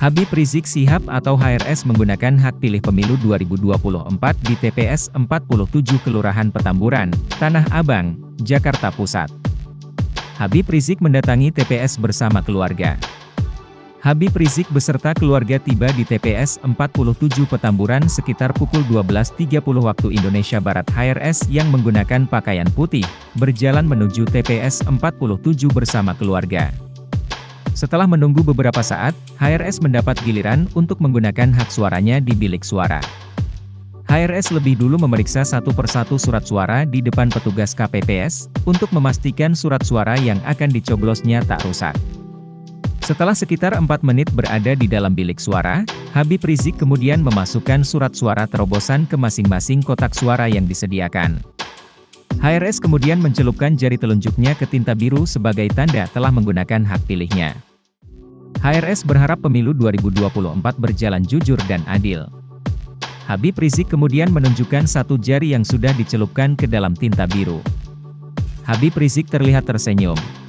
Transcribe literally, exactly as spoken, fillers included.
Habib Rizik Syihab atau H R S menggunakan hak pilih pemilu dua ribu dua puluh empat di T P S empat puluh tujuh Kelurahan Petamburan, Tanah Abang, Jakarta Pusat. Habib Rizik mendatangi T P S bersama keluarga. Habib Rizik beserta keluarga tiba di T P S empat puluh tujuh Petamburan sekitar pukul dua belas tiga puluh waktu Indonesia Barat. H R S yang menggunakan pakaian putih, berjalan menuju T P S empat puluh tujuh bersama keluarga. Setelah menunggu beberapa saat, H R S mendapat giliran untuk menggunakan hak suaranya di bilik suara. H R S lebih dulu memeriksa satu persatu surat suara di depan petugas K P P S, untuk memastikan surat suara yang akan dicoblosnya tak rusak. Setelah sekitar empat menit berada di dalam bilik suara, Habib Rizik kemudian memasukkan surat suara terobosan ke masing-masing kotak suara yang disediakan. H R S kemudian mencelupkan jari telunjuknya ke tinta biru sebagai tanda telah menggunakan hak pilihnya. H R S berharap pemilu dua ribu dua puluh empat berjalan jujur dan adil. Habib Rizik kemudian menunjukkan satu jari yang sudah dicelupkan ke dalam tinta biru. Habib Rizik terlihat tersenyum.